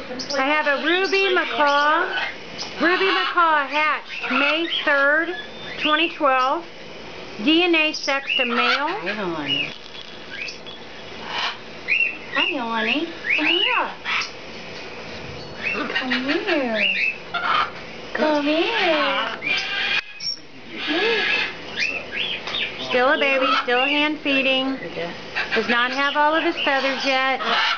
I have a Ruby Macaw hatched May 3rd, 2012. DNA sex to male. Hi, honey. Hi, honey. Come here. Come here. Come here. Still a baby, still hand feeding. Does not have all of his feathers yet.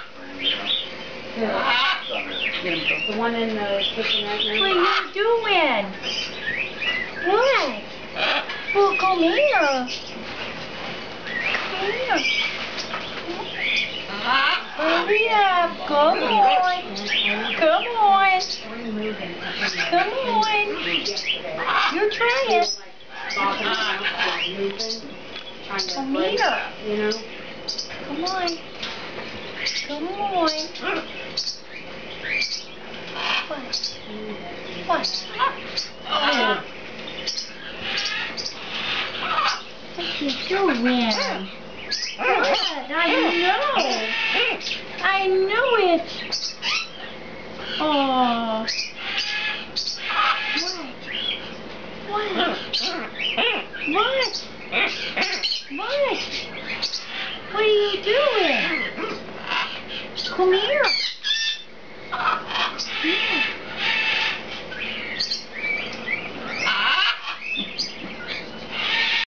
The one in the kitchen right now. What are you doing? What? Well, come here. Come here. Hurry up. Come on. Come on. Come on. You're trying. Come here. You know? Come on. Come on. What? What? Oh. What you doing? What? I know it. Oh. What? What? What? What are you doing? Come here.